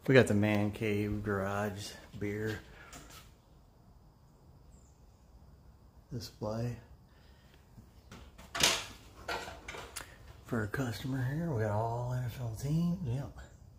We got the Man Cave Garage beer display for a customer here. We got all NFL teams. Yep.